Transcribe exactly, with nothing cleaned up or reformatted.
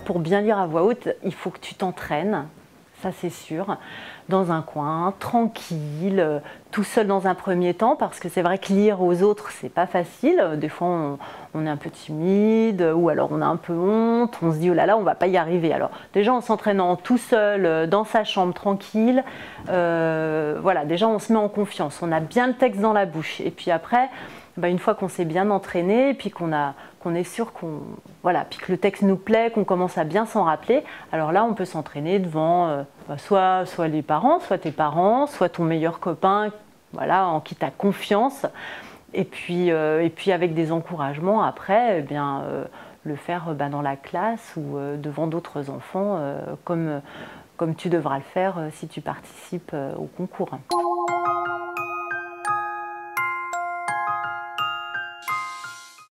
pour bien lire à voix haute, il faut que tu t'entraînes, ça c'est sûr, dans un coin, tranquille, euh, tout seul dans un premier temps, parce que c'est vrai que lire aux autres, c'est pas facile. Des fois, on, on est un peu timide, ou alors on a un peu honte, on se dit, oh là là, on va pas y arriver. Alors, déjà, en s'entraînant tout seul, euh, dans sa chambre, tranquille, euh, voilà, déjà, on se met en confiance, on a bien le texte dans la bouche. Et puis après, bah, une fois qu'on s'est bien entraîné, et puis qu'on a, qu'on est sûr qu'on, voilà, puis que le texte nous plaît, qu'on commence à bien s'en rappeler, alors là, on peut s'entraîner devant euh, bah, soit, soit les parents, soit tes parents, soit ton meilleur copain, voilà, en qui tu as confiance. Et puis, euh, et puis avec des encouragements après, eh bien, euh, le faire bah, dans la classe ou euh, devant d'autres enfants, euh, comme, comme tu devras le faire euh, si tu participes euh, au concours.